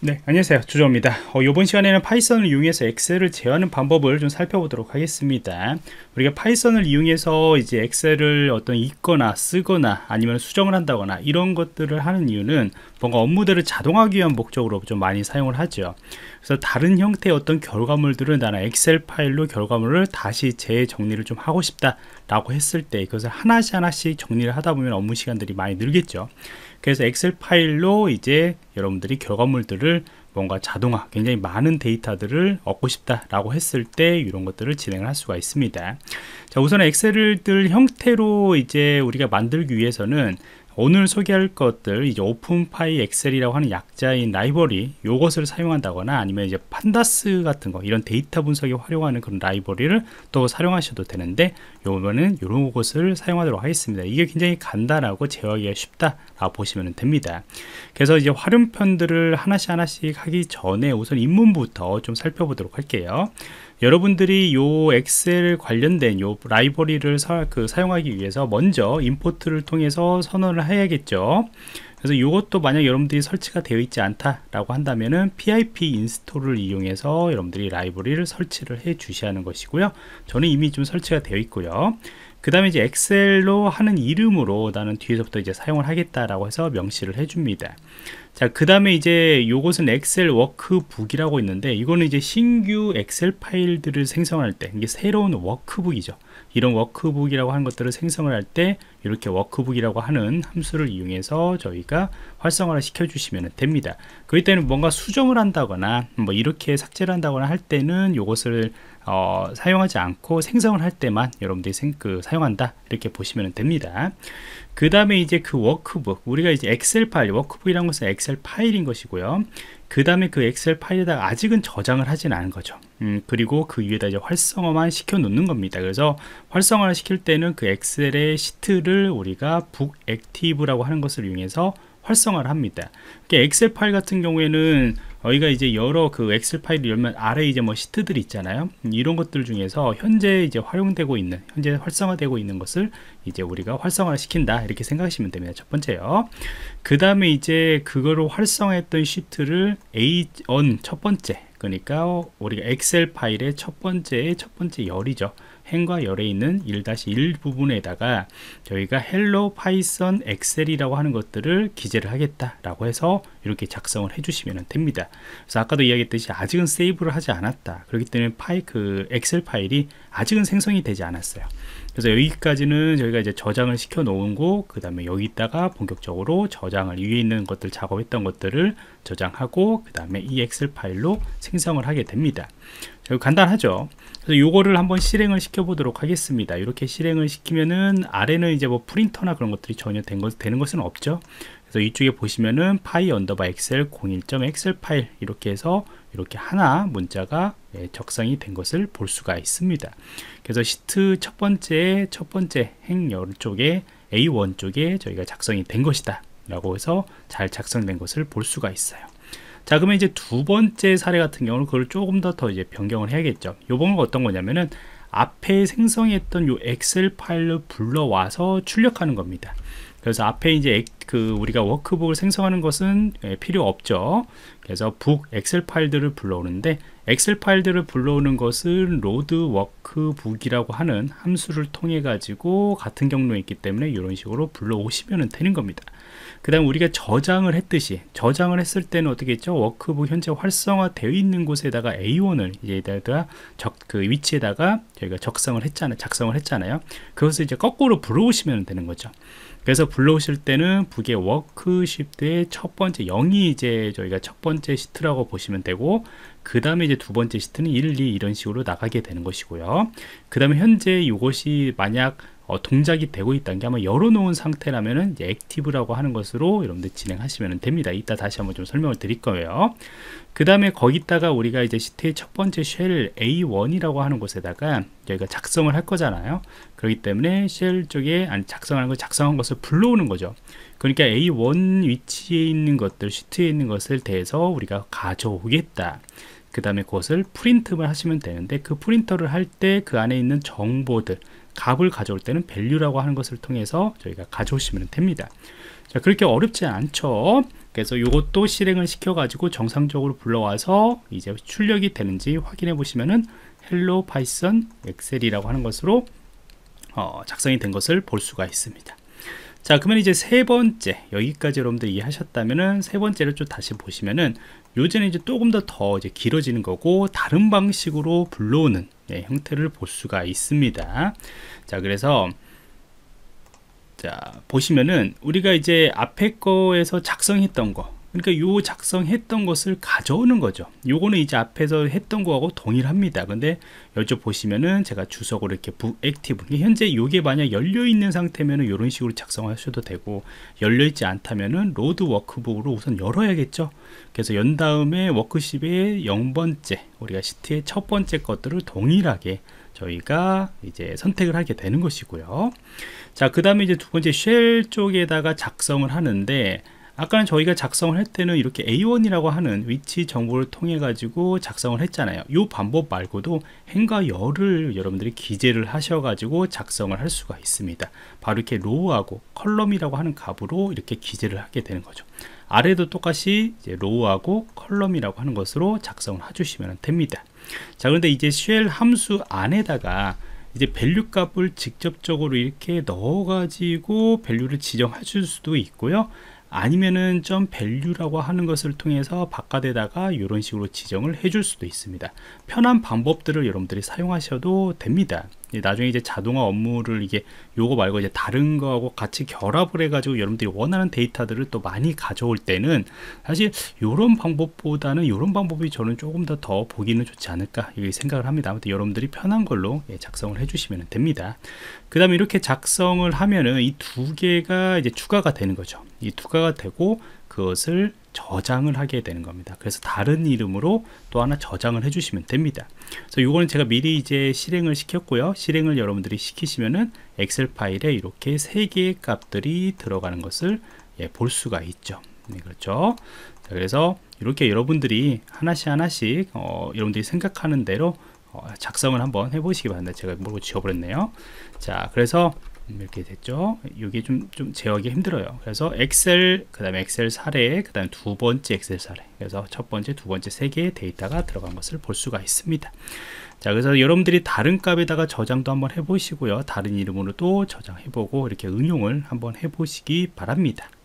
네, 안녕하세요. 주조입니다. 이번 시간에는 파이썬을 이용해서 엑셀을 제어하는 방법을 좀 살펴보도록 하겠습니다. 우리가 파이썬을 이용해서 이제 엑셀을 어떤 읽거나 쓰거나 아니면 수정을 한다거나 이런 것들을 하는 이유는 뭔가 업무들을 자동화하기 위한 목적으로 좀 많이 사용을 하죠. 그래서 다른 형태의 어떤 결과물들은 나는 엑셀 파일로 결과물을 다시 재정리를 좀 하고 싶다 라고 했을 때 그것을 하나씩 정리를 하다 보면 업무 시간들이 많이 늘겠죠. 그래서 엑셀 파일로 이제 여러분들이 결과물들을 뭔가 자동화, 굉장히 많은 데이터들을 얻고 싶다 라고 했을 때 이런 것들을 진행을 할 수가 있습니다. 자, 우선 엑셀들 형태로 이제 우리가 만들기 위해서는 오늘 소개할 것들, 이제 오픈파이 엑셀이라고 하는 약자인 라이브러리, 요것을 사용한다거나 아니면 이제 판다스 같은 거, 이런 데이터 분석에 활용하는 그런 라이브러리를 또 사용하셔도 되는데, 요거는 이런 것을 사용하도록 하겠습니다. 이게 굉장히 간단하고 제어하기가 쉽다라고 보시면 됩니다. 그래서 이제 활용편들을 하나씩 하기 전에 우선 입문부터 좀 살펴보도록 할게요. 여러분들이 요 엑셀 관련된 요 라이브러리를 사용하기 위해서 먼저 임포트를 통해서 선언을 해야겠죠. 그래서 이것도 만약 여러분들이 설치가 되어 있지 않다 라고 한다면은 pip 인스톨을 이용해서 여러분들이 라이브러리를 설치를 해 주셔야 하는 것이고요. 저는 이미 좀 설치가 되어 있고요. 그 다음에 이제 엑셀로 하는 이름으로 나는 뒤에서부터 이제 사용을 하겠다라고 해서 명시를 해줍니다. 자, 그 다음에 이제 요것은 엑셀 워크북이라고 있는데 이거는 이제 신규 엑셀 파일들을 생성할 때 이게 새로운 워크북이죠. 이런 워크북이라고 하는 것들을 생성을 할 때 이렇게 워크북이라고 하는 함수를 이용해서 저희가 활성화를 시켜 주시면 됩니다. 그럴 때는 뭔가 수정을 한다거나 뭐 이렇게 삭제를 한다거나 할 때는 요것을 사용하지 않고 생성을 할 때만 여러분들이 사용한다 이렇게 보시면 됩니다. 그 다음에 이제 그 워크북, 우리가 이제 엑셀 파일, 워크북이라는 것은 엑셀 파일인 것이고요. 그 다음에 그 엑셀 파일에다가 아직은 저장을 하진 않은 거죠. 그리고 그 위에다 이제 활성화만 시켜 놓는 겁니다. 그래서 활성화를 시킬 때는 그 엑셀의 시트를 우리가 북 액티브라고 하는 것을 이용해서 활성화를 합니다. 엑셀 파일 같은 경우에는 저희가 이제 여러 그 엑셀 파일을 열면 아래 이제 뭐 시트들이 있잖아요. 이런 것들 중에서 현재 이제 활용되고 있는, 현재 활성화되고 있는 것을 이제 우리가 활성화를 시킨다 이렇게 생각하시면 됩니다. 첫 번째요. 그 다음에 이제 그거를 활성화했던 시트를 A1 첫 번째, 그러니까 우리가 엑셀 파일의 첫 번째 열이죠. 행과 열에 있는 1-1 부분에다가 저희가 hello python excel이라고 하는 것들을 기재를 하겠다라고 해서 이렇게 작성을 해주시면 됩니다. 그래서 아까도 이야기했듯이 아직은 세이브를 하지 않았다. 그렇기 때문에 그 엑셀 파일이 아직은 생성이 되지 않았어요. 그래서 여기까지는 저희가 이제 저장을 시켜 놓은 거, 그 다음에 여기다가 본격적으로 저장을 위에 있는 것들 작업했던 것들을 저장하고 그 다음에 이 엑셀 파일로 생성을 하게 됩니다. 간단하죠. 그래서 요거를 한번 실행을 시켜 보도록 하겠습니다. 이렇게 실행을 시키면은 아래는 이제 뭐 프린터나 그런 것들이 전혀 되는 것은 없죠. 그래서 이쪽에 보시면은 py_excel 01.excel 파일 이렇게 해서 이렇게 하나 문자가 적성이 된 것을 볼 수가 있습니다. 그래서 시트 첫 번째 행열 쪽에 A1 쪽에 저희가 작성이 된 것이다 라고 해서 잘 작성된 것을 볼 수가 있어요. 자, 그러면 이제 두 번째 사례 같은 경우는 그걸 조금 더 이제 변경을 해야겠죠. 요번은 어떤 거냐면은 앞에 생성했던 요 엑셀 파일을 불러와서 출력하는 겁니다. 그래서 앞에 이제 우리가 워크북을 생성하는 것은 필요 없죠. 그래서 북 엑셀 파일들을 불러오는데 엑셀 파일들을 불러오는 것은 로드 워크북이라고 하는 함수를 통해 가지고 같은 경로에 있기 때문에 이런 식으로 불러오시면 되는 겁니다. 그 다음 우리가 저장을 했듯이 저장을 했을 때는 어떻게 했죠? 워크북 현재 활성화되어 있는 곳에다가 A1을 이제다가 그 위치에다가 저희가 작성을 했잖아요. 그것을 이제 거꾸로 불러오시면 되는 거죠. 그래서 불러오실 때는 북의 워크시트의 첫 번째 0이 이제 저희가 첫 번째 시트라고 보시면 되고, 그 다음에 이제 두 번째 시트는 1, 2 이런 식으로 나가게 되는 것이고요. 그 다음에 현재 이것이 만약 동작이 되고 있다는 게 아마 열어놓은 상태라면은 이제 액티브라고 하는 것으로 여러분들 진행하시면 됩니다. 이따 다시 한번 좀 설명을 드릴 거예요. 그 다음에 거기다가 우리가 이제 시트의 첫 번째 쉘 A1이라고 하는 곳에다가 저희가 작성을 할 거잖아요. 그렇기 때문에 쉘 쪽에 작성한 것을 불러오는 거죠. 그러니까 A1 위치에 있는 것들, 시트에 있는 것을 대해서 우리가 가져오겠다. 그 다음에 그것을 프린트만 하시면 되는데, 그 프린터를 할 때 그 안에 있는 정보들, 값을 가져올 때는 value라고 하는 것을 통해서 저희가 가져오시면 됩니다. 자, 그렇게 어렵지 않죠. 그래서 이것도 실행을 시켜 가지고 정상적으로 불러와서 이제 출력이 되는지 확인해 보시면은 헬로 파이썬 엑셀이라고 하는 것으로 작성이 된 것을 볼 수가 있습니다. 자, 그러면 이제 세 번째, 여기까지 여러분들 이해하셨다면은 세 번째를 좀 다시 보시면은 요즘에 이제 조금 더 이제 길어지는 거고 다른 방식으로 불러오는 형태를 볼 수가 있습니다. 자, 그래서 자, 보시면은 우리가 이제 앞에 거에서 작성했던 거, 그러니까 요 작성했던 것을 가져오는 거죠. 요거는 이제 앞에서 했던 거하고 동일합니다. 근데 여기 보시면은 제가 주석으로 이렇게 액티브, 현재 요게 만약 열려 있는 상태면은 이런 식으로 작성하셔도 되고, 열려 있지 않다면은 로드 워크북으로 우선 열어야겠죠. 그래서 연 다음에 워크십의 0번째, 우리가 시트의 첫 번째 것들을 동일하게 저희가 이제 선택을 하게 되는 것이고요. 자, 그 다음에 이제 두 번째 쉘 쪽에다가 작성을 하는데, 아까는 저희가 작성을 할 때는 이렇게 A1이라고 하는 위치 정보를 통해 가지고 작성을 했잖아요. 이 방법 말고도 행과 열을 여러분들이 기재를 하셔 가지고 작성을 할 수가 있습니다. 바로 이렇게 로우하고 컬럼이라고 하는 값으로 이렇게 기재를 하게 되는 거죠. 아래도 똑같이 이제 로우하고 컬럼이라고 하는 것으로 작성을 해주시면 됩니다. 자, 그런데 이제 쉘 함수 안에다가 이제 밸류 값을 직접적으로 이렇게 넣어 가지고 밸류를 지정하실 수도 있고요. 아니면은 점 밸류라고 하는 것을 통해서 바깥에다가 이런 식으로 지정을 해줄 수도 있습니다. 편한 방법들을 여러분들이 사용하셔도 됩니다. 나중에 이제 자동화 업무를 이게 요거 말고 이제 다른 거하고 같이 결합을 해가지고 여러분들이 원하는 데이터들을 또 많이 가져올 때는 사실 요런 방법보다는 요런 방법이 저는 조금 더 보기는 좋지 않을까 이렇게 생각을 합니다. 아무튼 여러분들이 편한 걸로 작성을 해주시면 됩니다. 그 다음에 이렇게 작성을 하면은 이 두 개가 이제 추가가 되는 거죠. 이 추가가 되고 그것을 저장을 하게 되는 겁니다. 그래서 다른 이름으로 또 하나 저장을 해주시면 됩니다. 그래서 이거는 제가 미리 이제 실행을 시켰고요. 실행을 여러분들이 시키시면은 엑셀 파일에 이렇게 세 개의 값들이 들어가는 것을 볼 수가 있죠. 네, 그렇죠. 자, 그래서 이렇게 여러분들이 하나씩 여러분들이 생각하는 대로 작성을 한번 해보시기 바랍니다. 제가 모르고 지워버렸네요. 자, 그래서 이렇게 됐죠. 이게 좀 제어하기 힘들어요. 그래서 엑셀, 그 다음에 엑셀 사례, 그 다음에 두 번째 엑셀 사례, 그래서 첫 번째, 두 번째 세 개의 데이터가 들어간 것을 볼 수가 있습니다. 자, 그래서 여러분들이 다른 값에다가 저장도 한번 해보시고요. 다른 이름으로도 저장해보고 이렇게 응용을 한번 해보시기 바랍니다.